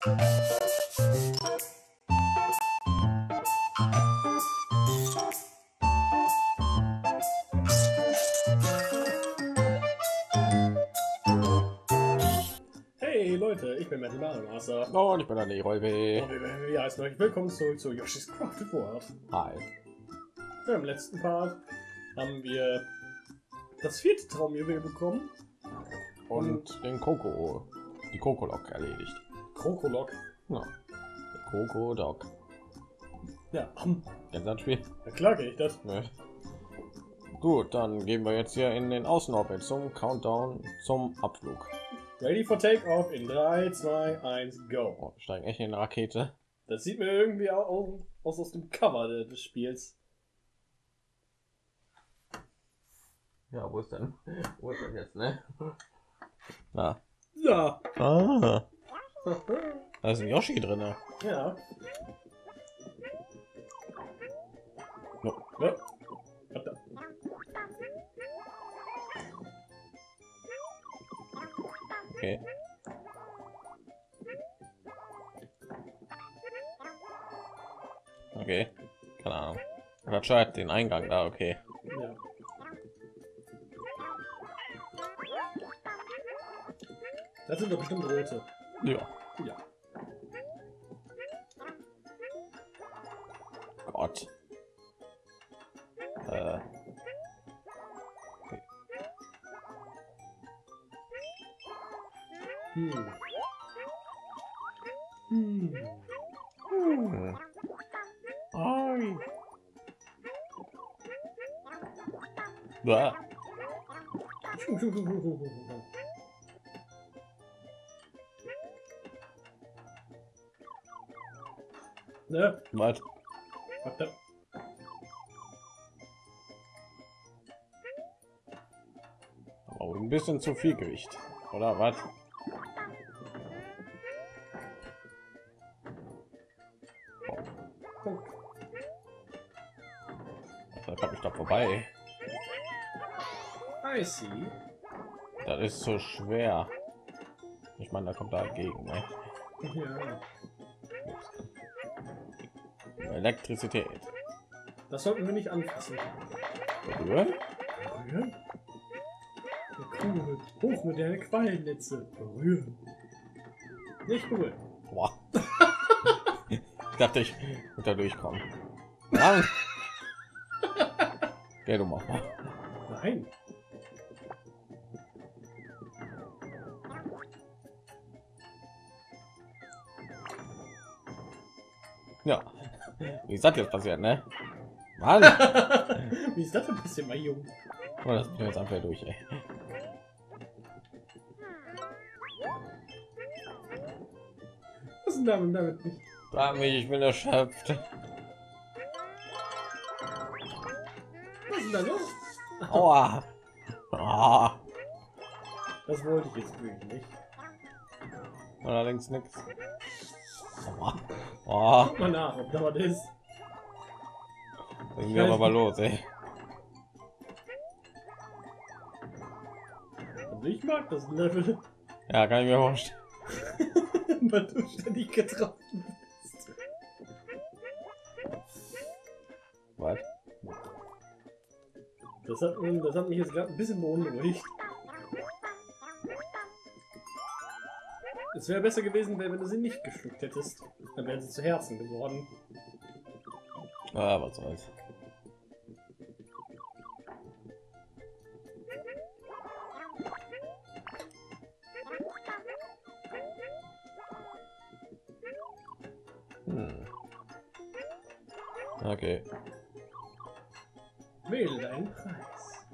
Hey Leute, ich bin Metal Mario Master. Oh, und ich bin der Leroy B. Und wir heißen euch willkommen zurück zu Yoshi's Crafted World. Hi. Ja, im letzten Part haben wir das 4. Traumjuwel bekommen. Und den Coco, die Coco-Lok erledigt. Krokolok. Ja. Der Coco-Dog. Ja, Kennst du das Spiel? na klar kenne ich das. Ne. Gut, dann gehen wir jetzt hier in den Außenorbit zum Countdown zum Abflug. Ready for Takeoff in 3, 2, 1, go. Oh, wir steigen echt in eine Rakete. Das sieht mir irgendwie aus dem Cover des Spiels. Ja, wo ist denn? Wo ist denn jetzt, ne? Na. Ja. Ah. Da ist ein Yoshi drin. Ja. No. Ja. Okay. Okay. Keine Ahnung. Hat den Eingang da, okay. Ja. Das sind doch bestimmt rote. Ja. Ja. Gott. Okay. Hm. Ai. Bäh. Ne? Was? Warte. Oh, ein bisschen zu viel Gewicht. Oder was? Da komme ich da vorbei. I see. Das ist so schwer. Ich meine, da kommt da entgegen. Ne? Ja. Elektrizität. Das sollten wir nicht anfassen. Berühren? Berühren? Cool. Hoch mit der Quallennetze. Berühren. Nicht berühren. Boah. Ich dachte, ich würde da durchkommen. Nein. Geh du mach mal. Nein. Ja. Wie ist das jetzt passiert, ne? Mann. Wie ist das denn passiert, mein Junge? Oh, das bin jetzt einfach durch, ey. Was ist denn damit nicht? Frag mich, ich bin erschöpft. Was ist denn da los? Aua. Ah. Das wollte ich jetzt wirklich nicht. Allerdings nichts. Oh, Guck mal nach, ob da was ist. sind wir aber mal los, ey. Also ich mag das Level, Ja, kann ich mir vorstellen. weil du ständig getroffen bist. Was? Das hat mich jetzt gerade ein bisschen beunruhigt. Es wäre besser gewesen, wenn du sie nicht geschluckt hättest. Dann wären sie zu Herzen geworden. Ah, was soll's. Okay. Wähle deinen Preis.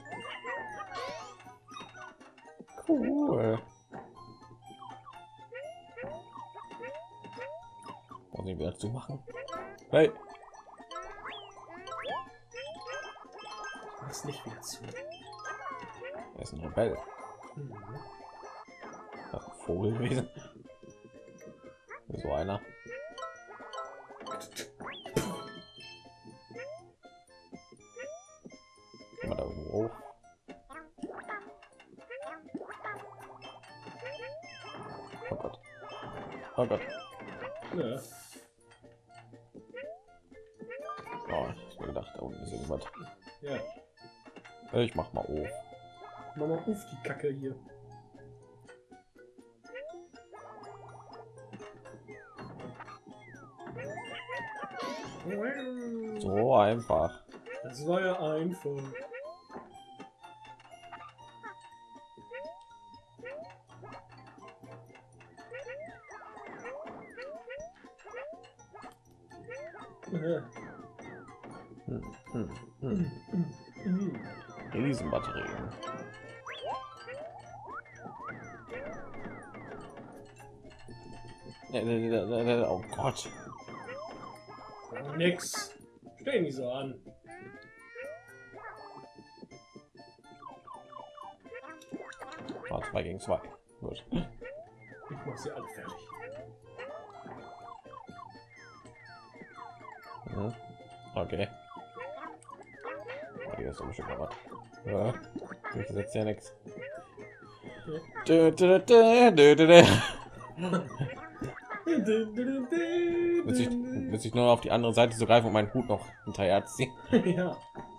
Cool. Muss ich wieder zu machen? Hey. Mach's nicht wieder zu. Er ist ein Rebell. Mhm. Ja, Vogelwesen. So einer. Immer da irgendwo hoch. Oh Gott. Oh Gott. Ja. Oh, ich hab mir gedacht, da unten ist irgendwas. Ja. Ich mach mal auf. Mach mal auf die Kacke hier. So einfach. Das war ja einfach. Riesenbatterien. Oh Gott. Nix. Stell nicht so an. War 2 gegen 2. Gut. Ich mach sie alle fertig. Mhm. Okay. Oh, hier ist aber schon mal was. Ja. Ich setze ja nichts. Muss ich nur auf die andere Seite zu greifen und meinen Hut noch hinterher ziehen. Ja.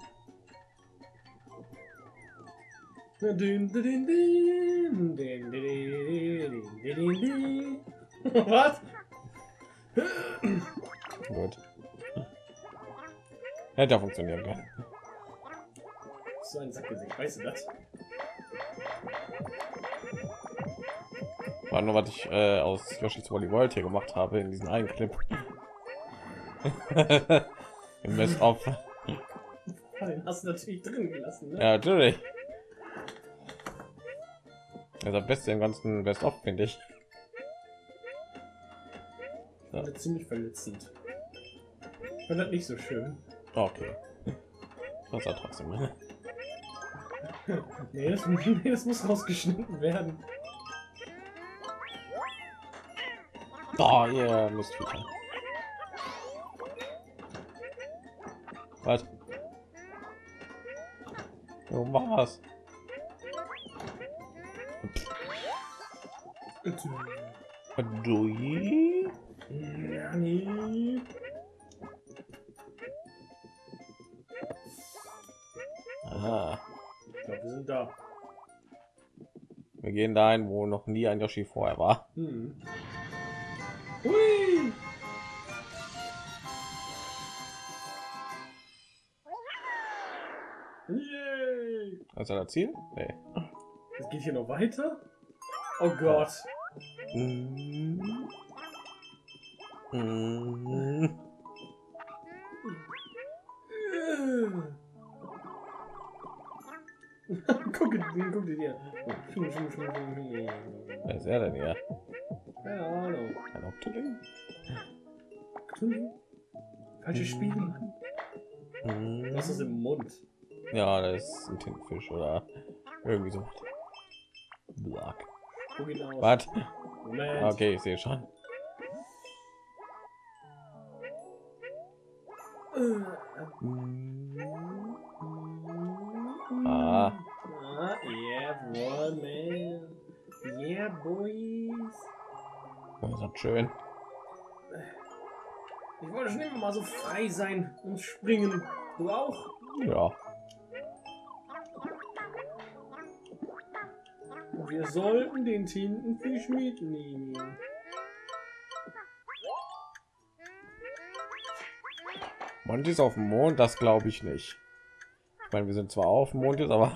Was? Gut. Hätte funktionieren können. So ein Sackgesicht, weißt du das? War nur, was ich aus Yoshi's Woolly World hier gemacht habe in diesem einen Clip. Im Best of. Den hast du natürlich drin gelassen, ne? Ja, natürlich. Also das Beste im ganzen Best of, finde ich. Ja. Ziemlich verletzend. Ich fand das nicht so schön. Okay. Das war trotzdem. Nee, das muss rausgeschnitten werden. Oh, ihr Mistviecher. Was? Du machst. Du. Ja, nee. Aha. Ich glaube, wir sind da. Wir gehen dahin, wo noch nie ein Yoshi vorher war. Hm. Hui! Yay! Also das Ziel? Nee. Es geht hier noch weiter? Oh Gott. Guck dir die an. Wer ist er denn hier? Keine Ahnung. Ein Octoling? Falsches Spiel, Mann. Was ist im Mund? Ja, das ist ein Tintenfisch oder irgendwie so. Black. Guck ihn aus. Was? Moment. Okay, ich sehe schon. Ah. Yeah, boy, man. Yeah, boys. Das ist schön. Ich wollte schon immer mal so frei sein und springen. Du auch? Ja. Wir sollten den Tintenfisch mitnehmen. Mond ist auf dem Mond, das glaube ich nicht. Ich meine, wir sind zwar auf dem Mond jetzt, aber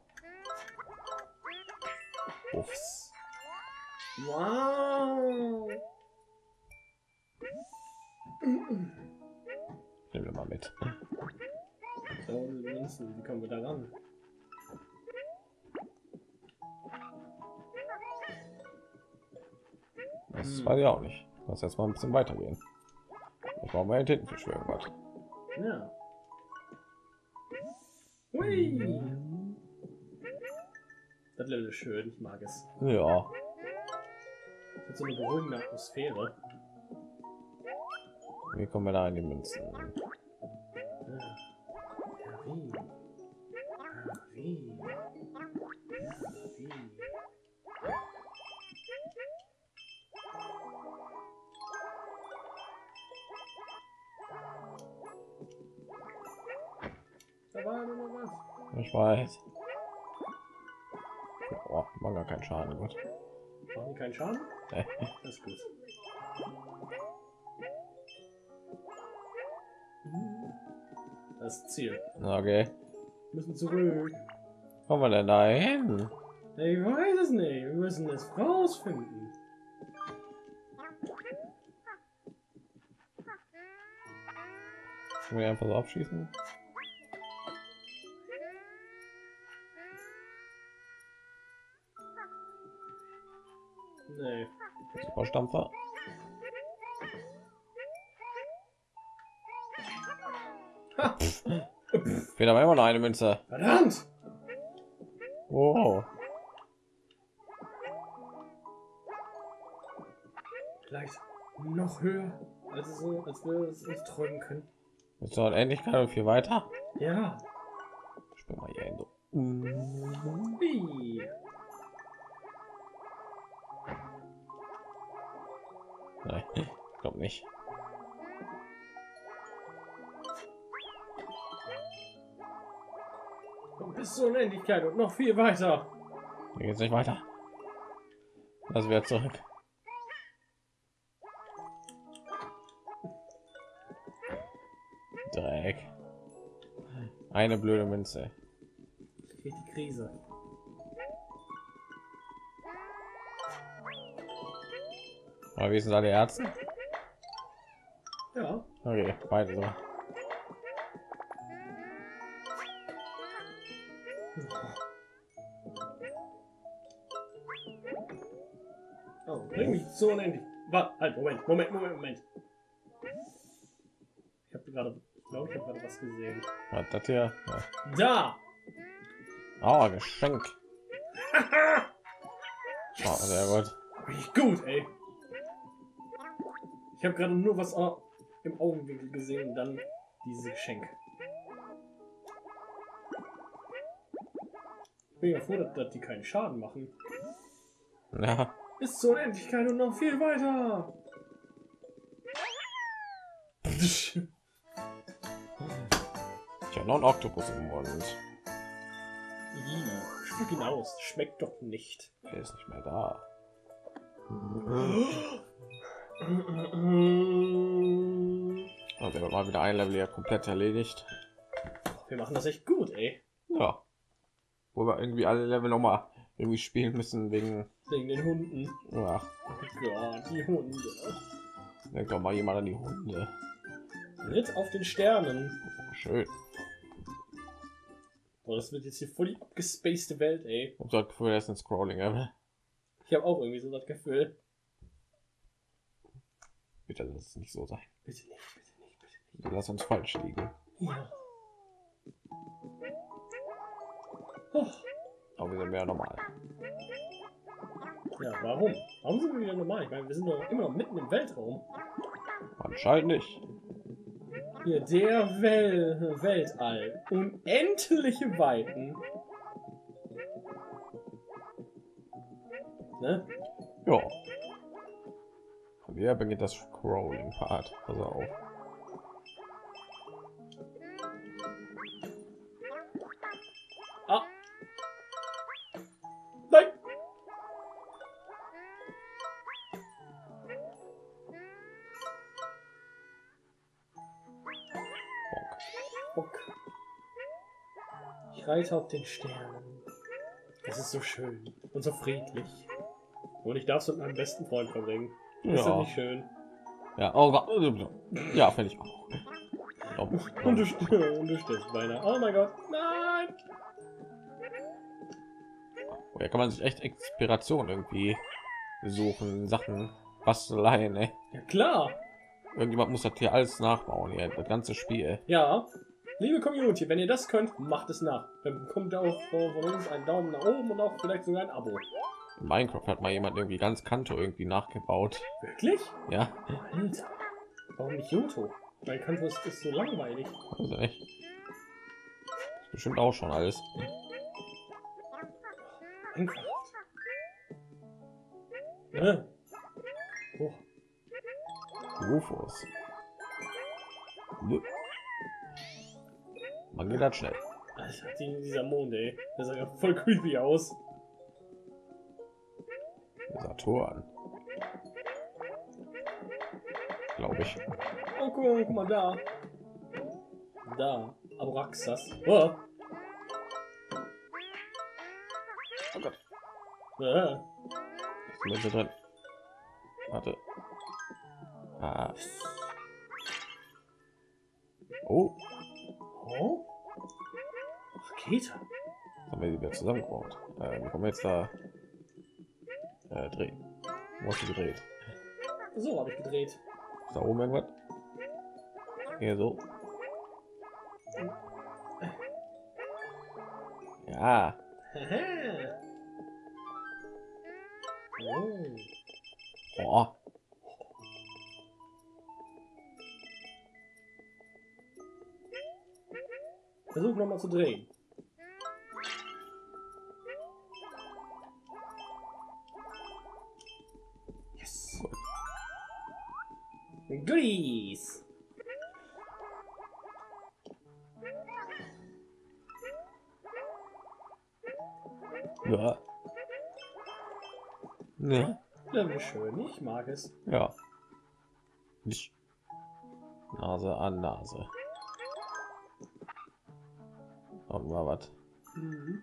uffs. Wow. Nehmen wir mal mit. So, wie kommen wir da ran? Das weiß ich auch nicht. Lass jetzt mal ein bisschen weitergehen. Ich brauche mal einen Tintenfisch für irgendwas. Ja. Hui. Das Level ist schön, ich mag es. Ja. Es hat so eine beruhigende Atmosphäre. Wie kommen wir da in die Münzen? Ja. Wie? Wie? Wie? Da war nur noch was. Ich weiß. Oh, war gar keinen Schaden, gut. Machen die keinen Schaden? Das ist gut. Das Ziel. Okay. Wir müssen zurück. Kommen wir denn da hin? Ich weiß es nicht. Wir müssen es rausfinden. Können wir einfach so abschießen? Nee. Superstampfer. Ha! Fehlt aber immer noch eine Münze. Verdammt! Wow. Vielleicht noch höher, als wir es uns träumen können. Jetzt noch endlich gerade viel weiter. Ja. Spring mal hier hin. So. Wie? Nein, ich glaube nicht. Und bis zur Unendlichkeit und noch viel weiter. Hier geht's nicht weiter. Also wieder zurück. Dreck. Eine blöde Münze. Geht die Krise. Aber wie sind alle Ärzte? Ja. Okay, beide so. Oh, bring mich so unendlich. Warte, halt, Moment. Ich habe gerade, glaube ich, habe gerade was gesehen. Was das hier? Ja. Da! Oh, Geschenk. Oh, sehr gut. Richtig gut, ey. Ich habe gerade nur was im Augenwinkel gesehen und dann dieses Geschenk. Ich bin ja froh, dass die keinen Schaden machen. Ja. Bis zur Unendlichkeit und noch viel weiter. Ich habe noch einen Oktopus im Mund. Spuck ihn aus. Schmeckt doch nicht. Er ist nicht mehr da. Also wir mal wieder ein Level ja komplett erledigt. Wir machen das echt gut, ey. Ja. Wo wir irgendwie alle Level noch mal irgendwie spielen müssen wegen Den Hunden. ja. Oh Gott, die Hunde. Denkt doch mal jemand an die Hunde. Ritt auf den Sternen. Schön. Boah, das wird jetzt hier voll die abgespacede Welt, ey. Ich habe das Gefühl, das ist ein Scrolling, aber Ich habe auch irgendwie so das Gefühl. bitte lass es nicht so sein. Bitte nicht, bitte nicht, bitte nicht. Bitte lass uns falsch liegen. Ja. Oh. Aber wir sind mehr normal. Ja, warum? Warum sind wir wieder normal? Ich meine, wir sind doch immer noch mitten im Weltraum. Anscheinend nicht. Hier, der Weltall. Unendliche Weiten. Ne? Ja. Und hier beginnt das Scrolling-Part. Pass auf. Ah. Nein. Bock. Ich reite auf den Sternen. Es ist so schön und so friedlich. Und ich darf es mit meinem besten Freund verbringen. Ist das Ja. nicht schön? Ja, oh, ja, finde ich auch. Und du stirbst beinahe. Oh mein Gott. Nein! Woher kann man sich echt Inspiration irgendwie suchen, Sachen, Basteleien, ne? Ja klar. Irgendjemand muss das hier alles nachbauen, hier, das ganze Spiel. Ja. Liebe Community, wenn ihr das könnt, macht es nach. Dann bekommt ihr auch von uns einen Daumen nach oben und auch vielleicht sogar ein Abo. In Minecraft hat mal jemand irgendwie ganz Kanto irgendwie nachgebaut. Wirklich? Ja, Alter. Warum nicht Johto? Mein Kanto ist so langweilig. also echt. Ist bestimmt auch schon alles. Minecraft. Oh. Rufus. Man geht das schnell. Alter, dieser Mond, ey. Der sah ja voll creepy aus. Saturn. Glaube ich. Oh, guck mal da. Da. Abraxas. Oh. Oh Gott. Äh. Ist Mitte drin. Warte. Ah. Oh. Oh? Rakete. Haben wir die wieder zusammengebaut. Wie kommen wir jetzt da drehen? Wo hast du gedreht? So habe ich gedreht. Ist da oben irgendwas? Hier so. Ja. Oh. Oh. Versuch noch mal zu drehen. Yes. Goodies. Ja. Ja. Level schön, ich mag es. Ja. Ich. Nase an Nase. Und mal was. Mhm.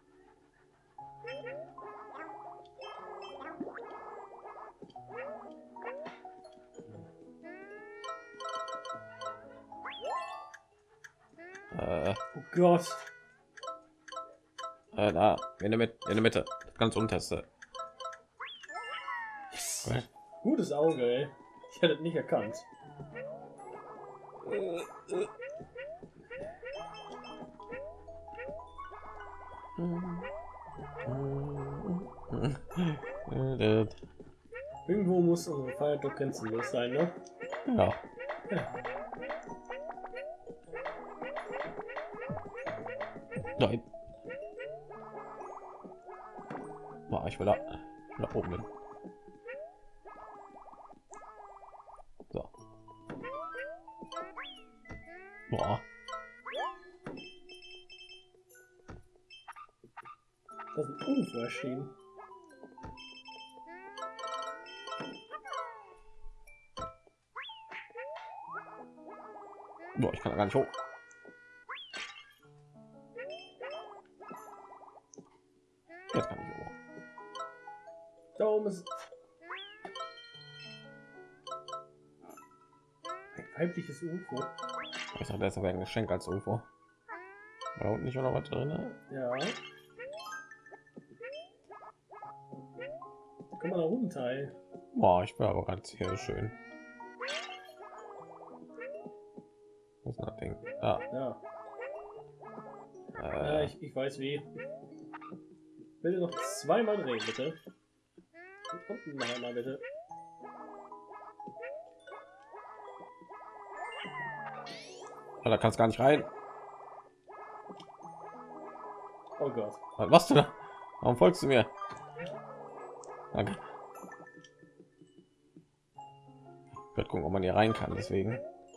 Oh Gott. Da, in der Mitte, ganz unterste. Okay. Gutes Auge, ey. Ich hätte es nicht erkannt. Irgendwo muss unsere Feier doch grenzenlos sein, ne? Ja. Nein. Boah, ich will da nach oben hin. So. Boah. Das ist ein UFO erschienen. Boah, ich kann da gar nicht hoch. Jetzt kann ich hoch. Da oben ist ein weibliches UFO. Ich dachte, das wäre ein Geschenk als UFO. War da unten nicht noch was drin? Ja. Komm mal da runter, ey. Boah, ich bin aber ganz hier schön. Muss nachdenken. Ah, Ja. Ja, ich weiß wie. Bitte noch zweimal drehen, bitte. Und unten noch einmal, bitte. da kannst gar nicht rein. Oh Gott. Was machst du da? Warum folgst du mir? Danke. Ich werde gucken, ob man hier rein kann, deswegen.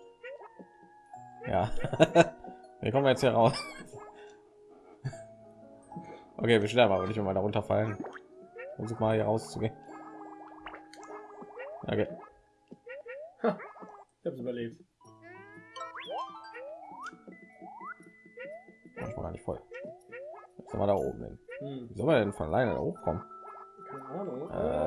Ja. Wir kommen jetzt hier raus. Okay, wir sterben aber nicht, wenn wir da runterfallen. Versuch mal hier rauszugehen. Okay. Ha, ich hab's überlebt. Ich war gar nicht voll. Jetzt sind wir da oben hin. Wie soll man denn von alleine da hochkommen? Keine Ahnung.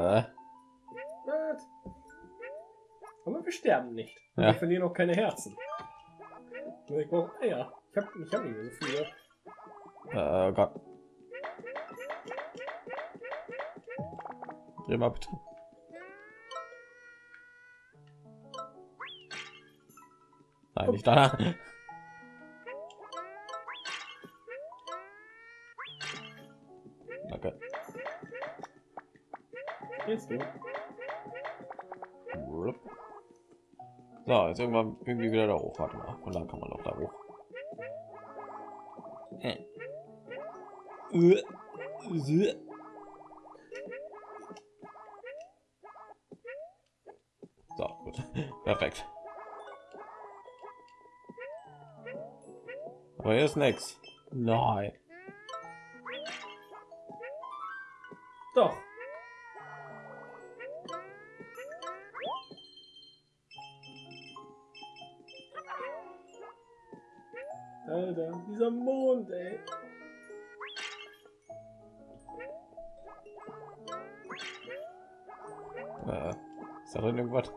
Was? Aber wir sterben nicht. Ja. Wir verlieren auch keine Herzen. Nur ich brauche Eier. Ich hab nicht mehr so viele. Gott. Dreh mal bitte. Nein, nicht da. Danke. Jetzt du. So, jetzt irgendwann irgendwie wieder da hoch. Warte mal, und dann kann man noch da hoch. So, gut. Perfekt. Aber hier ist nix. Nein. Doch. Alter, dieser Mond, ey. Ist da drin irgendwas?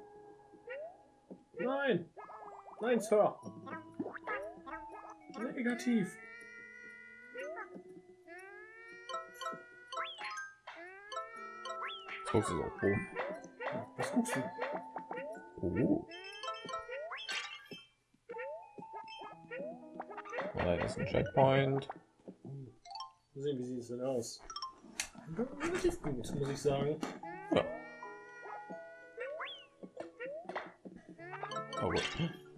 Nein. Nein, Sir. Negativ. Das guckst du so. Oh. Was guckst du? Oh. Da ist ein Checkpoint. Mal sehen, wie sieht es denn aus? Relativ gut, muss ich sagen. Ja. Oh gut.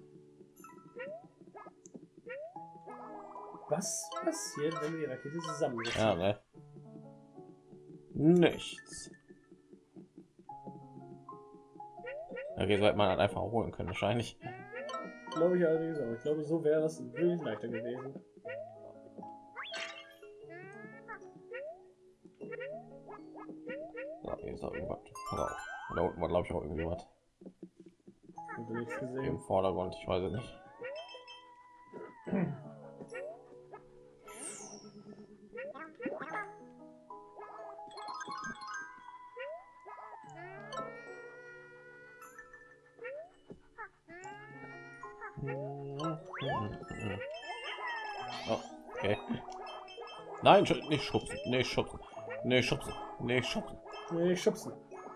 Was passiert, wenn wir die Rakete zusammensetzen? Ja, ne? Nichts. Okay, sollte man halt einfach holen können, wahrscheinlich. Glaube ich allerdings auch. Ich glaube, so wäre das wirklich leichter gewesen. So, hier ist auch irgendwas. Oder da unten war, glaube ich, auch irgendwie was. Habe nichts Im gesehen. Vordergrund, ich weiß es nicht. Oh, okay. Nein, nicht schubsen, nicht schubsen, nicht schubsen, nicht schubsen. Nee, schubsen.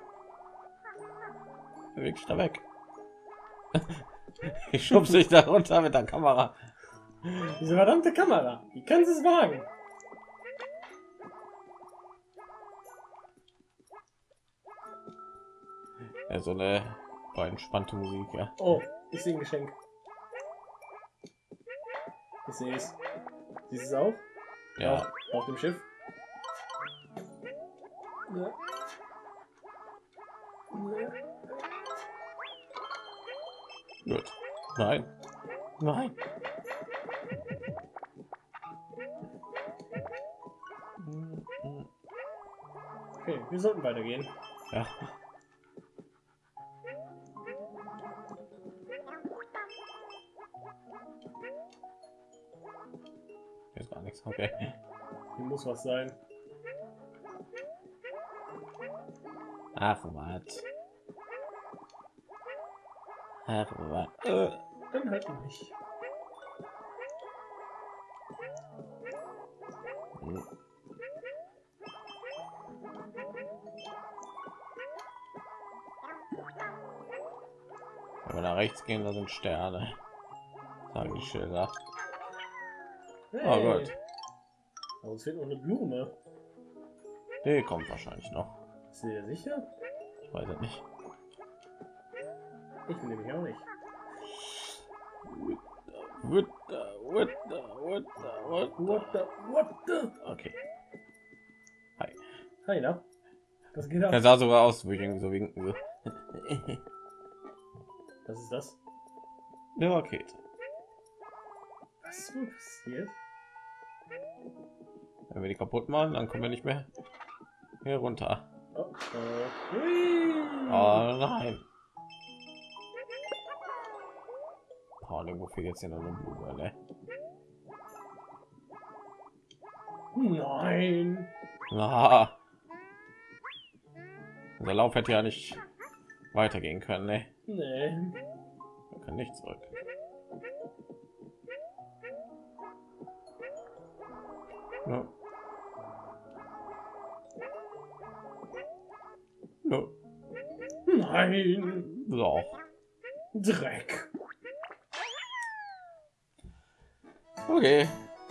Beweg dich da weg. Ich schubse dich da runter mit der Kamera. Diese verdammte Kamera. Wie kannst du es wagen? Ja, so eine entspannte Musik, ja. Oh, ich sehe ein Geschenk. Ich sehe es. Siehst du es auch? Ja, Auf dem Schiff. Ja. gut. Nein. Nein. Okay, wir sollten weitergehen. Ja. Hier ist gar nichts. Okay. Hier muss was sein. Ach, was. Ach, was. Dann halt nicht. Wenn wir nach rechts gehen, da sind Sterne. Sagen die Schilder. Hey. Oh Gott. Aber uns fehlt noch eine Blume. Die kommt wahrscheinlich noch. Bist du dir sicher? Ich weiß es nicht. Ich bin nämlich auch nicht. What the? Okay. Hi. Hi, na? Was geht ab? Er sah sogar aus, wo ich irgendwie so winken will. Was ist das? Eine Rakete. Was ist wohl passiert? Wenn wir die kaputt machen, dann kommen wir nicht mehr hier runter. Oh, oh. Hui. Oh nein. Oh, irgendwo fehlt jetzt hier noch eine Blume, ne? Nein. Ah. Unser Lauf hätte ja nicht weitergehen können, ne? Nee. Man kann nicht zurück. No. No. Nein. So. Dreck. Okay.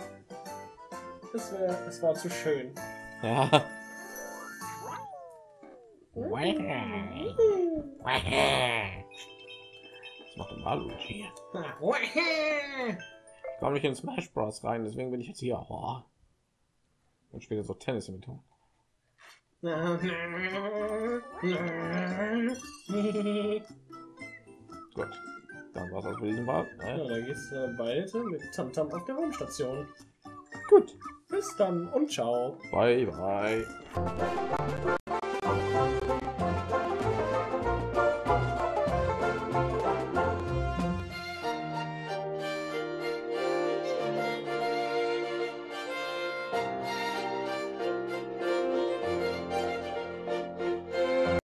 Es war zu schön. Ja. Was macht denn Luigi? Ich komme nicht in Smash Bros rein, deswegen bin ich jetzt hier. Oh. Und spiele so Tennis mit ihm. Gut. Dann war das für diesen Mal. Ja, dann geht's weiter mit Tamtam auf der Raumstation. Gut. Bis dann und ciao. Bye, bye.